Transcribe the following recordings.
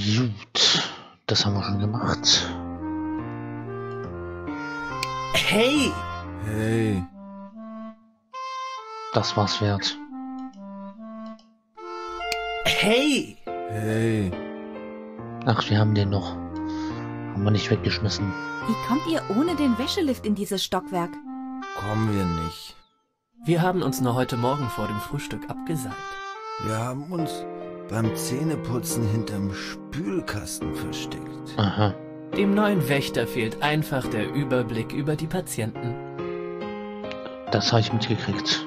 Gut, das haben wir schon gemacht. Hey! Hey, Das war's wert. Hey! hey, Ach, wir haben den noch. Haben wir nicht weggeschmissen. Wie kommt ihr ohne den Wäschelift in dieses Stockwerk? kommen wir nicht. Wir haben uns nur heute Morgen vor dem Frühstück abgeseilt. Wir haben uns beim Zähneputzen hinterm Spülkasten versteckt. Aha. Dem neuen Wächter fehlt einfach der Überblick über die Patienten. Das habe ich mitgekriegt.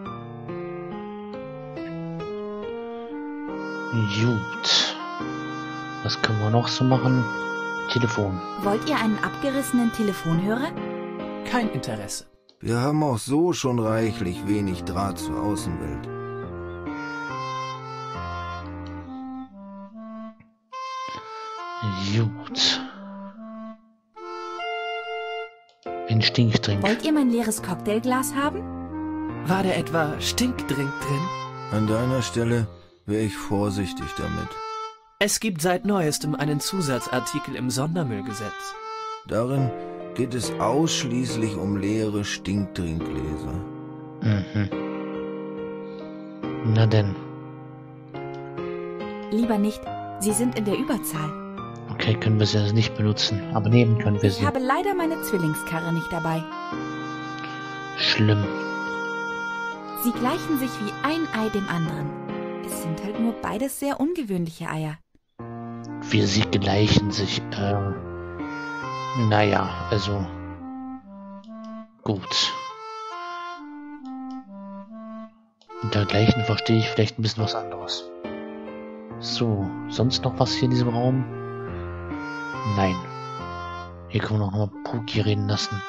Gut. Was können wir noch so machen? Telefon. Wollt ihr einen abgerissenen Telefonhörer? Kein Interesse. Wir haben auch so schon reichlich wenig Draht zur Außenwelt. Gut. Ein Stinkdrink. Wollt ihr mein leeres Cocktailglas haben? War da etwa Stinkdrink drin? An deiner Stelle wäre ich vorsichtig damit. Es gibt seit Neuestem einen Zusatzartikel im Sondermüllgesetz. Darin geht es ausschließlich um leere Stinktrinkgläser. Mhm. Na denn. Lieber nicht. Sie sind in der Überzahl. Okay, können wir sie also nicht benutzen. Aber nehmen können wir Ich sie. habe leider meine Zwillingskarre nicht dabei. Schlimm. Sie gleichen sich wie ein Ei dem anderen. Es sind halt nur beides sehr ungewöhnliche Eier. Wie sie gleichen sich. Naja, also. Gut. Unter gleichen verstehe ich vielleicht ein bisschen was anderes. So, sonst noch was hier in diesem Raum? Nein. Hier können wir noch mal Pookie reden lassen.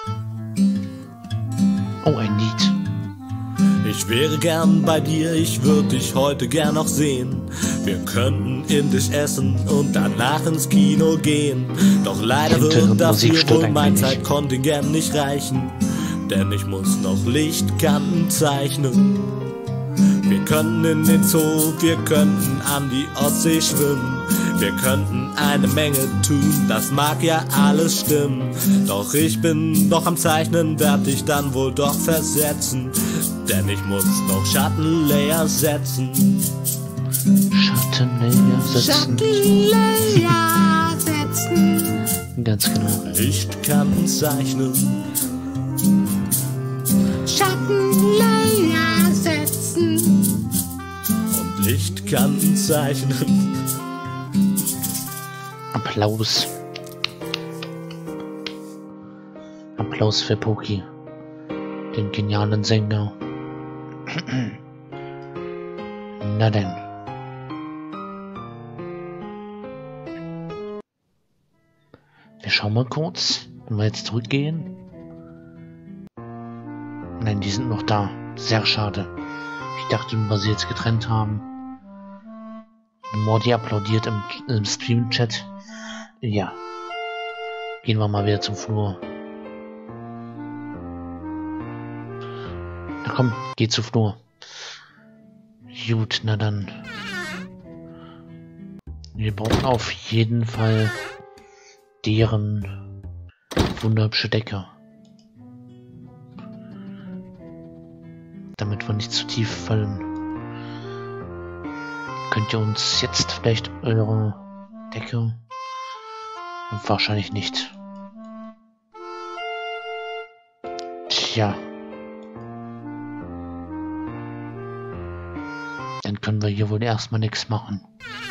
Oh, ein Lied. Ich wäre gern bei dir, ich würde dich heute gern noch sehen. Wir könnten indisch essen und danach ins Kino gehen. Doch leider wird dafür wohl mein Zeitkontingent nicht reichen, denn ich muss noch Lichtkanten zeichnen. Wir könnten in den Zoo, wir könnten an die Ostsee schwimmen. Wir könnten eine Menge tun, das mag ja alles stimmen. Doch ich bin noch am Zeichnen, werd dich dann wohl doch versetzen. Denn ich muss noch Schattenlayer setzen. Schattenlayer setzen. Schattenlayer setzen. Ganz genau. Lichtkanten zeichnen. Schattenlayer setzen. Und Lichtkanten zeichnen. Applaus. Applaus für Pookie, den genialen Sänger. Na denn. Wir schauen mal kurz, wenn wir jetzt zurückgehen. Nein, die sind noch da. Sehr schade. Ich dachte, weil sie jetzt getrennt haben. Morty applaudiert im Stream-Chat. Ja. Gehen wir mal wieder zum Flur. Na komm, geh zu Flur. Gut, na dann. Wir brauchen auf jeden Fall deren wunderhübsche Decke. Damit wir nicht zu tief fallen. Könnt ihr uns jetzt vielleicht eure Decke? Wahrscheinlich nicht. Tja. Dann können wir hier wohl erstmal nichts machen.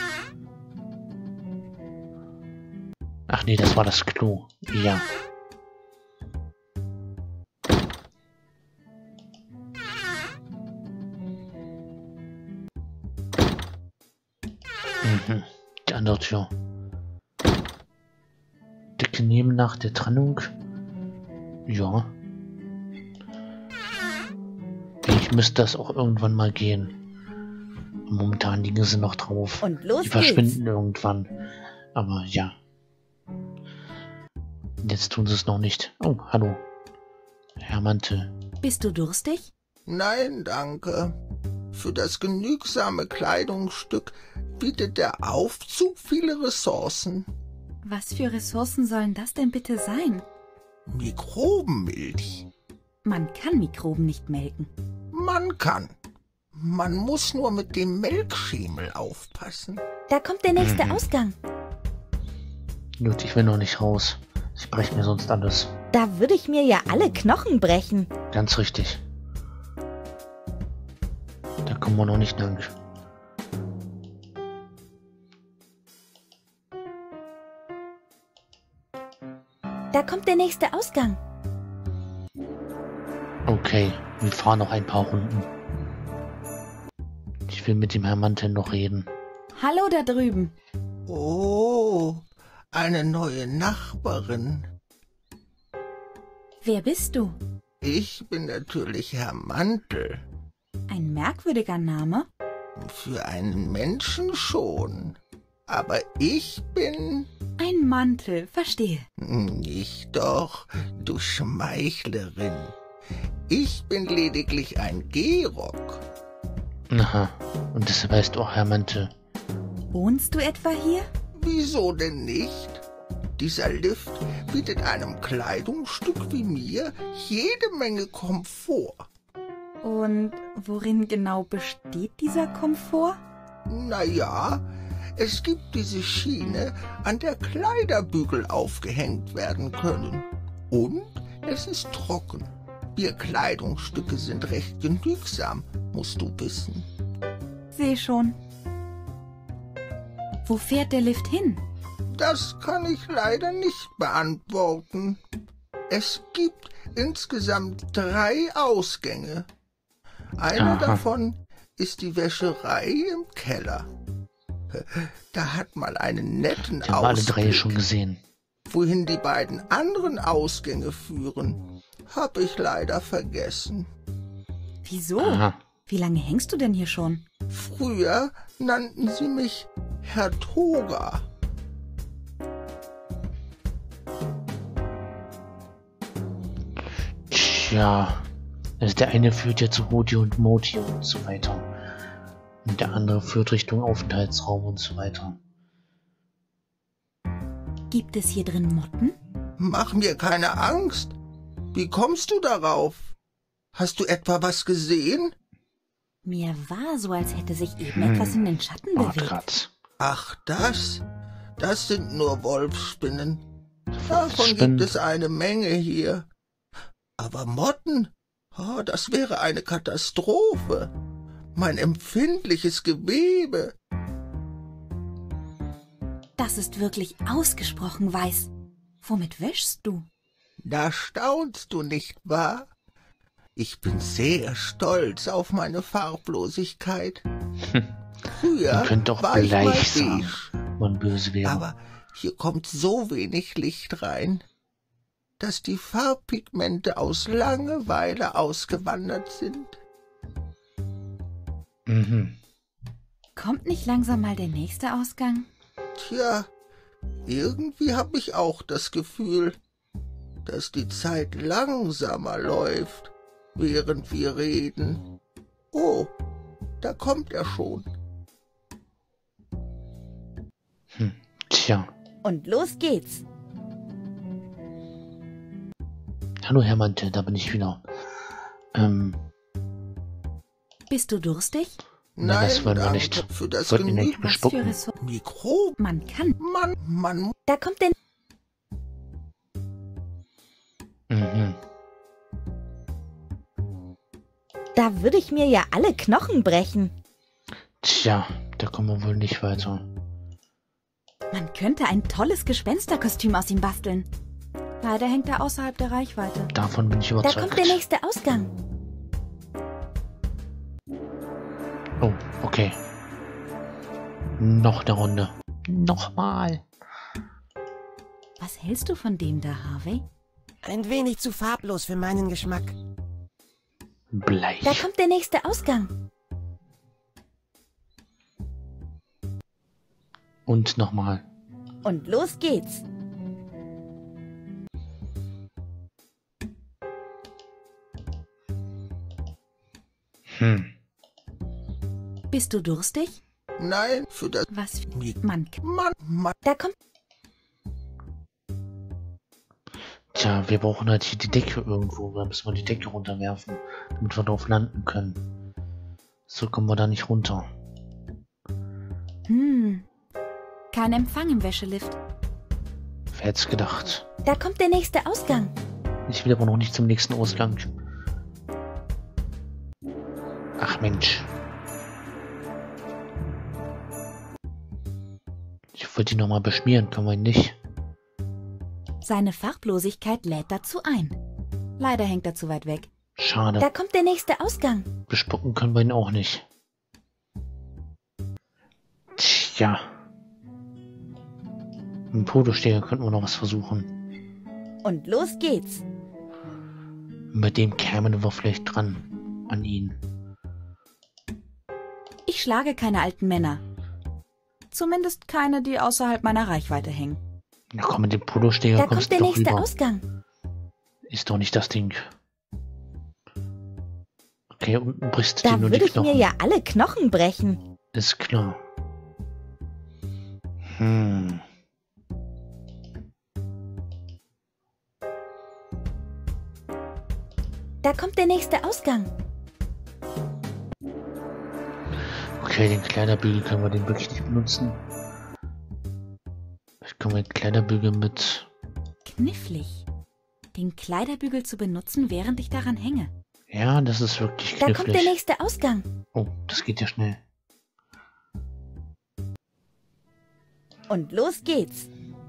Ach nee, das war das Klo. Ja. Mhm. Die andere Tür. Decke nehmen nach der Trennung. Ja. Ich müsste das auch irgendwann mal gehen. Momentan liegen sie noch drauf. Und los Die verschwinden irgendwann. Aber ja. Jetzt tun sie es noch nicht. Oh, hallo. Herr Mantel. Bist du durstig? Nein, danke. Für das genügsame Kleidungsstück bietet der Aufzug viele Ressourcen. Was für Ressourcen sollen das denn bitte sein? Mikrobenmilch. Man kann Mikroben nicht melken. Man kann. Man muss nur mit dem Melkschemel aufpassen. Da kommt der nächste Ausgang. Gut, ich will noch nicht raus. Ich breche mir sonst alles. Da würde ich mir ja alle Knochen brechen. Ganz richtig. Da kommen wir noch nicht lang. Da kommt der nächste Ausgang. Okay, wir fahren noch ein paar Runden. Ich will mit dem Herrn Mantel noch reden. Hallo da drüben. Oh, eine neue Nachbarin. Wer bist du? Ich bin natürlich Herr Mantel. Ein merkwürdiger Name. Für einen Menschen schon. Aber ich bin... Ein Mantel, verstehe. Nicht doch, du Schmeichlerin. Ich bin lediglich ein Gehrock. Aha, und das heißt auch Herr Mantel. Wohnst du etwa hier? Wieso denn nicht? Dieser Lift bietet einem Kleidungsstück wie mir jede Menge Komfort. Und worin genau besteht dieser Komfort? Naja, es gibt diese Schiene, an der Kleiderbügel aufgehängt werden können. Und es ist trocken. Wir Kleidungsstücke sind recht genügsam, musst du wissen. Seh schon. Wo fährt der Lift hin? Das kann ich leider nicht beantworten. Es gibt insgesamt 3 Ausgänge. Einer davon ist die Wäscherei im Keller. Da hat man einen netten Ich habe alle 3 Ausblick. schon gesehen. Wohin die beiden anderen Ausgänge führen, habe ich leider vergessen. Wieso? Aha. Wie lange hängst du denn hier schon? Früher nannten sie mich Herr Toga. Tja, also der eine führt ja zu Hoti und Moti und so weiter. Und der andere führt Richtung Aufenthaltsraum und so weiter. Gibt es hier drin Motten? Mach mir keine Angst. Wie kommst du darauf? Hast du etwa was gesehen? Mir war so, als hätte sich eben etwas in den Schatten bewegt. Kratz. Ach, das sind nur Wolfsspinnen. Davon Wolfsspinnen. gibt es eine Menge hier. Aber Motten, das wäre eine Katastrophe. Mein empfindliches Gewebe. Das ist wirklich ausgesprochen weiß. Womit wäschst du? Da staunst du, nicht wahr? Ich bin sehr stolz auf meine Farblosigkeit. Früher Man könnte doch war ich mal gleich sagen, beige, man böse wäre. aber hier kommt so wenig Licht rein, dass die Farbpigmente aus Langeweile ausgewandert sind. Mhm. Kommt nicht langsam mal der nächste Ausgang? Tja, irgendwie habe ich auch das Gefühl, dass die Zeit langsamer läuft, während wir reden. Oh, da kommt er schon. Tja. Und los geht's. Hallo Herr Mantel, da bin ich wieder. Bist du durstig? Nein, das wollen wir danke nicht. für das Wollten wir nicht Genügen. Was für bespucken. Ressourcen? Mikroben, Man kann. man, Da kommt der... Mhm. Da würde ich mir ja alle Knochen brechen. Tja, da kommen wir wohl nicht weiter. Man könnte ein tolles Gespensterkostüm aus ihm basteln. Leider hängt er außerhalb der Reichweite. Davon bin ich Da überzeugt. kommt der nächste Ausgang. Oh, okay. Noch eine Runde. Nochmal. Was hältst du von dem da, Harvey? Ein wenig zu farblos für meinen Geschmack. Bleich. Da kommt der nächste Ausgang. Und nochmal. Und los geht's. Bist du durstig? Nein, für das... Was? Mann. Mann. Da kommt... Tja, wir brauchen halt hier die Decke irgendwo. Da müssen wir die Decke runterwerfen, damit wir drauf landen können. So kommen wir da nicht runter. Kein Empfang im Wäschelift. Wer hätte es gedacht? Da kommt der nächste Ausgang. Ich will aber noch nicht zum nächsten Ausgang. Ach Mensch. Ich wollte ihn nochmal beschmieren, können wir ihn nicht? Seine Farblosigkeit lädt dazu ein. Leider hängt er zu weit weg. Schade. Da kommt der nächste Ausgang. Bespucken können wir ihn auch nicht. Tja. Mit dem Polosteher könnten wir noch was versuchen. Und los geht's. Mit dem kämen wir vielleicht dran. An ihn. Ich schlage keine alten Männer. Zumindest keine, die außerhalb meiner Reichweite hängen. Na komm, mit dem Polosteher Da kommst kommt der du doch nächste rüber. Ausgang. Ist doch nicht das Ding. Okay, unten bricht Da dir nur die würde ich Knochen. mir ja alle Knochen brechen. Ist klar. Da kommt der nächste Ausgang. Okay, den Kleiderbügel können wir den wirklich nicht benutzen. Ich komme mit Kleiderbügel mit. Knifflig. Den Kleiderbügel zu benutzen, während ich daran hänge. Ja, das ist wirklich Da kommt der knifflig. nächste Ausgang. Oh, das geht ja schnell. Und los geht's.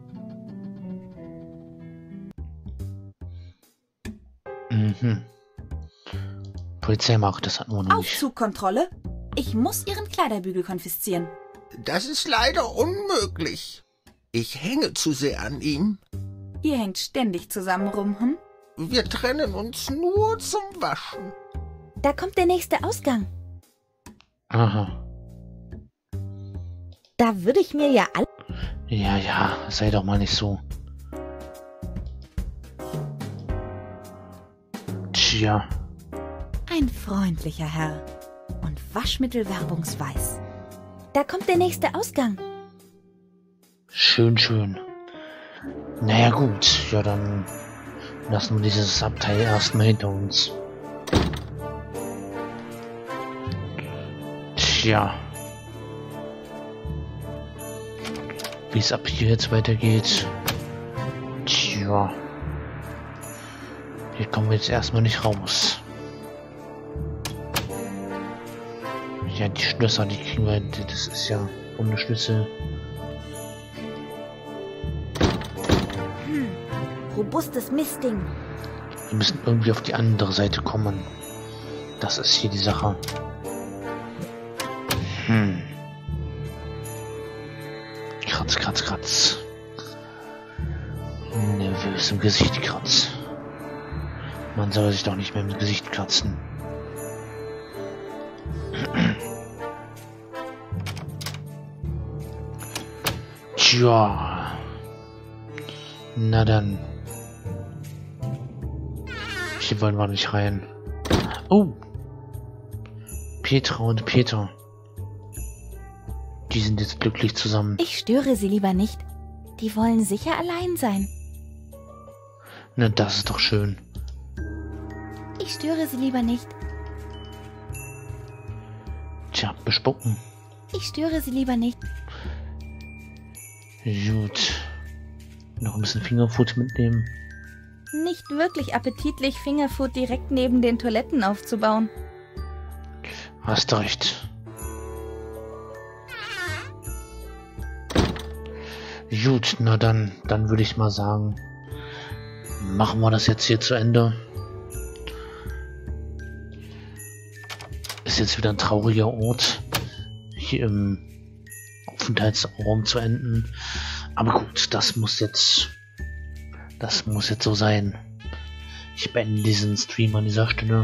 Polizei macht das hatten wir noch nicht. Aufzugkontrolle. Ich muss Ihren Kleiderbügel konfiszieren. Das ist leider unmöglich. Ich hänge zu sehr an ihm. Ihr hängt ständig zusammen rum, hm? Wir trennen uns nur zum Waschen. Da kommt der nächste Ausgang. Aha. Da würde ich mir ja alle... Ja, sei doch mal nicht so. Tja. Ein freundlicher Herr. Und Waschmittel-werbungsweiß. Da kommt der nächste Ausgang. Schön. Naja gut, ja dann lassen wir dieses Abteil erstmal hinter uns. Tja. Wie es ab hier jetzt weitergeht. Tja. Hier kommen wir jetzt erstmal nicht raus. Ja, die Schlösser, die kriegen wir, das ist ja ohne Schlüssel. Robustes Mistding. Wir müssen irgendwie auf die andere Seite kommen. Das ist hier die Sache. Kratz. Nervös im Gesicht kratz. Man soll sich doch nicht mehr im Gesicht kratzen. Tja. Na dann. Hier wollen wir nicht rein. Oh. Petra und Peter. Die sind jetzt glücklich zusammen. Ich störe sie lieber nicht. Die wollen sicher allein sein. Na, das ist doch schön. Ich störe sie lieber nicht. Tja, bespucken. Ich störe sie lieber nicht. Gut. Noch ein bisschen Fingerfood mitnehmen. Nicht wirklich appetitlich, Fingerfood direkt neben den Toiletten aufzubauen. Hast recht. Gut, na dann würde ich mal sagen, machen wir das jetzt hier zu Ende. Ist jetzt wieder ein trauriger Ort, hier im Aufenthaltsraum zu enden. Aber gut, das muss jetzt so sein. Ich beende diesen Stream an dieser Stelle.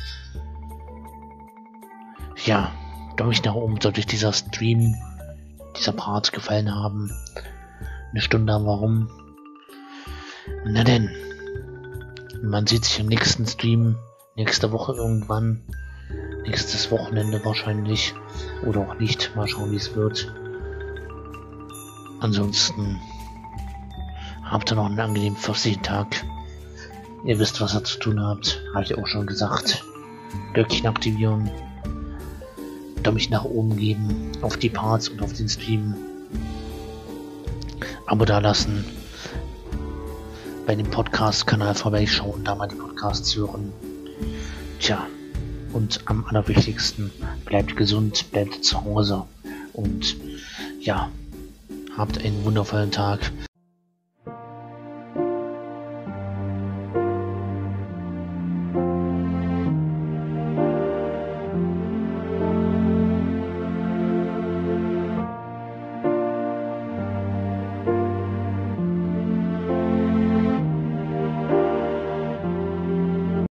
Ja, Daumen nach oben sollte euch dieser Stream, dieser Part gefallen haben. Eine Stunde haben wir rum. Na denn, man sieht sich im nächsten Stream, nächste Woche irgendwann. nächstes Wochenende wahrscheinlich. Oder auch nicht. Mal schauen, wie es wird. Ansonsten habt ihr noch einen angenehmen 40. Tag. Ihr wisst, was ihr zu tun habt. Habe ich auch schon gesagt. Glöckchen aktivieren. Daumen nach oben geben. Auf die Parts und auf den Stream. Abo da lassen. Bei dem Podcast-Kanal vorbeischauen, da mal die Podcasts hören. Tja, und am allerwichtigsten, bleibt gesund, bleibt zu Hause und ja, habt einen wundervollen Tag.